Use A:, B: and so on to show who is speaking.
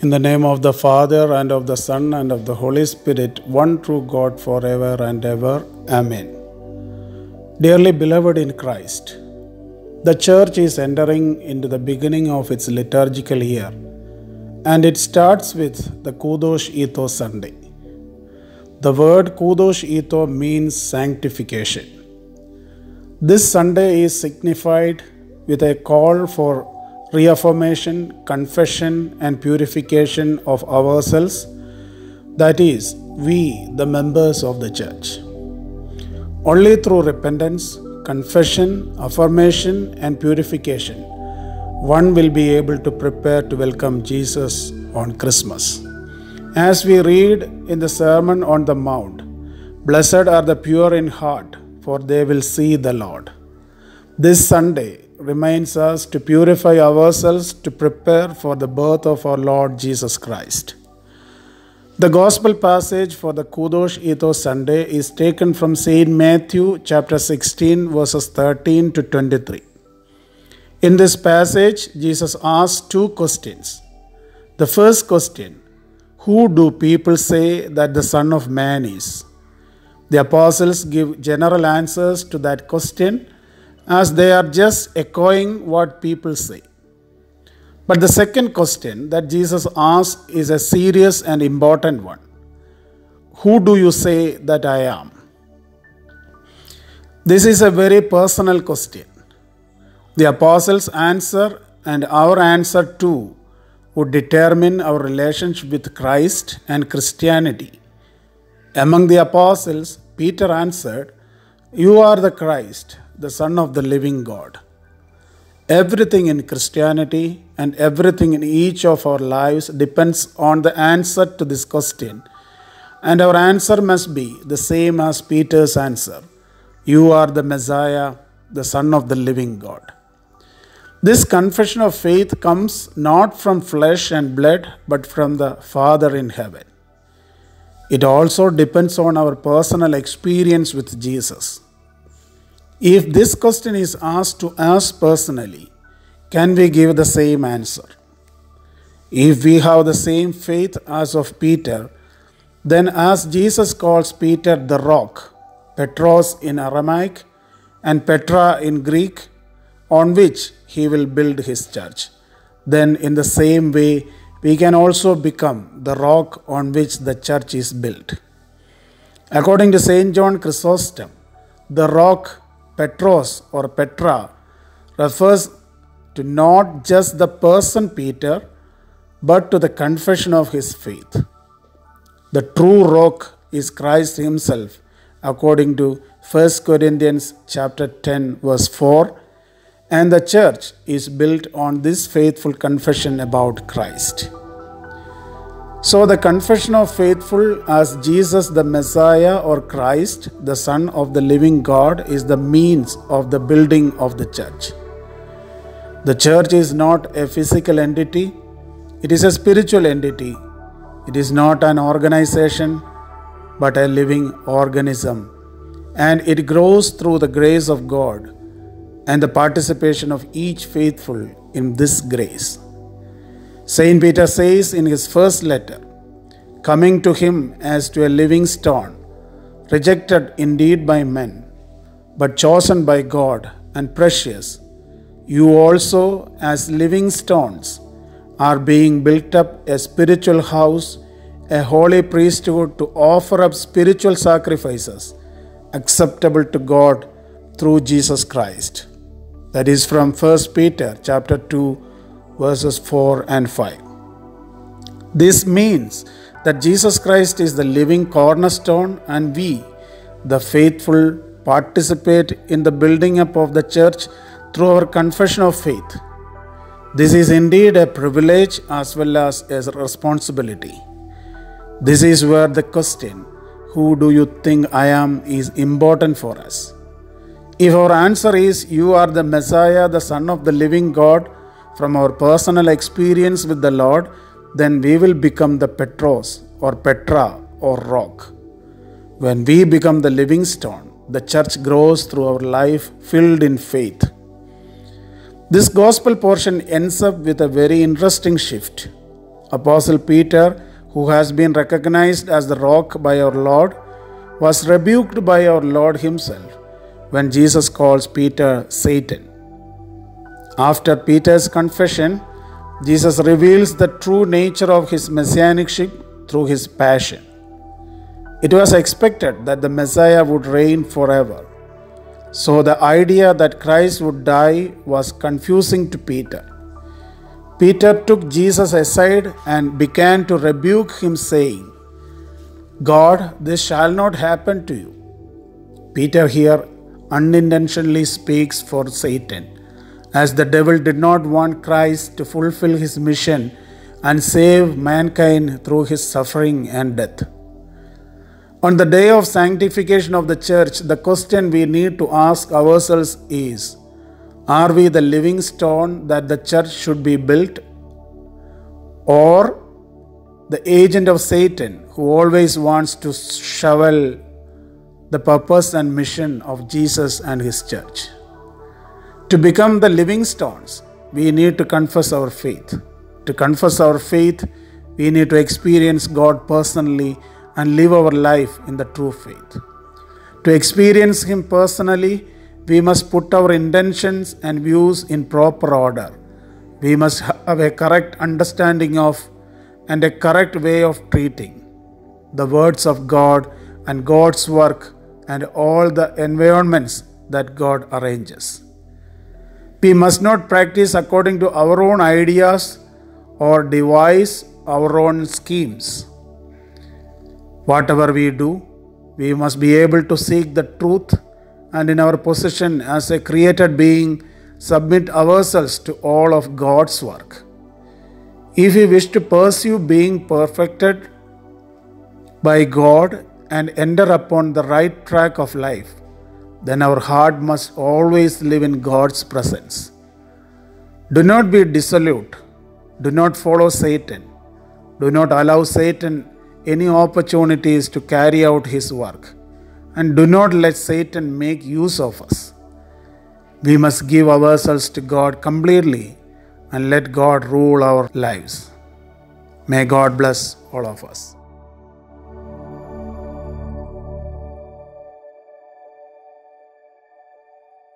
A: In the name of the Father, and of the Son, and of the Holy Spirit, one true God, forever and ever. Amen. Dearly beloved in Christ, the Church is entering into the beginning of its liturgical year, and it starts with the Kadosh Ito Sunday. The word Kadosh Ito means sanctification. This Sunday is signified with a call for reaffirmation, confession, and purification of ourselves, that is, we, the members of the Church. Only through repentance, confession, affirmation, and purification, one will be able to prepare to welcome Jesus on Christmas. As we read in the Sermon on the Mount, "Blessed are the pure in heart, for they will see the Lord." This Sunday reminds us to purify ourselves to prepare for the birth of our Lord Jesus Christ. The Gospel passage for the Kadosh Ito Sunday is taken from St. Matthew chapter 16 verses 13 to 23. In this passage, Jesus asks two questions. The first question, who do people say that the Son of Man is? The apostles give general answers to that question, as they are just echoing what people say. But the second question that Jesus asks is a serious and important one. Who do you say that I am? This is a very personal question. The apostles' answer and our answer too would determine our relationship with Christ and Christianity. Among the apostles, Peter answered, "You are the Christ, the Son of the living God." Everything in Christianity and everything in each of our lives depends on the answer to this question, and our answer must be the same as Peter's answer. You are the Messiah, the Son of the living God. This confession of faith comes not from flesh and blood, but from the Father in heaven. It also depends on our personal experience with Jesus. If this question is asked to us personally, can we give the same answer? If we have the same faith as of Peter, then as Jesus calls Peter the rock, Petros in Aramaic and Petra in Greek, on which he will build his church, then in the same way we can also become the rock on which the church is built. According to St. John Chrysostom, the rock Petros or Petra refers to not just the person Peter, but to the confession of his faith. The true rock is Christ himself, according to 1 Corinthians chapter 10 verse 4, and the church is built on this faithful confession about Christ. So the confession of faithful as Jesus the Messiah or Christ, the Son of the living God, is the means of the building of the church. The church is not a physical entity, it is a spiritual entity. It is not an organization, but a living organism, and it grows through the grace of God and the participation of each faithful in this grace. Saint Peter says in his first letter, "Coming to him as to a living stone, rejected indeed by men, but chosen by God and precious, you also as living stones are being built up a spiritual house, a holy priesthood to offer up spiritual sacrifices acceptable to God through Jesus Christ." That is from 1 Peter chapter 2 verses 4 and 5. This means that Jesus Christ is the living cornerstone, and we, the faithful, participate in the building up of the church through our confession of faith. This is indeed a privilege as well as a responsibility. This is where the question, "Who do you think I am?" is important for us. If our answer is, "You are the Messiah, the Son of the living God," from our personal experience with the Lord, then we will become the Petros or Petra or rock. When we become the living stone, the church grows through our life filled in faith. This gospel portion ends up with a very interesting shift. Apostle Peter, who has been recognized as the rock by our Lord, was rebuked by our Lord himself when Jesus calls Peter Satan. After Peter's confession, Jesus reveals the true nature of his messianicship through his passion. It was expected that the Messiah would reign forever. So the idea that Christ would die was confusing to Peter. Peter took Jesus aside and began to rebuke him, saying, "God, this shall not happen to you." Peter here unintentionally speaks for Satan, as the devil did not want Christ to fulfill his mission and save mankind through his suffering and death. On the day of sanctification of the church, the question we need to ask ourselves is, are we the living stone that the church should be built, or the agent of Satan who always wants to shovel the purpose and mission of Jesus and his church? To become the living stones, we need to confess our faith. To confess our faith, we need to experience God personally and live our life in the true faith. To experience Him personally, we must put our intentions and views in proper order. We must have a correct understanding of and a correct way of treating the words of God and God's work and all the environments that God arranges. We must not practice according to our own ideas or devise our own schemes. Whatever we do, we must be able to seek the truth and in our position as a created being, submit ourselves to all of God's work. If we wish to pursue being perfected by God and enter upon the right track of life, then our heart must always live in God's presence. Do not be dissolute. Do not follow Satan. Do not allow Satan any opportunities to carry out his work, and do not let Satan make use of us. We must give ourselves to God completely and let God rule our lives. May God bless all of us.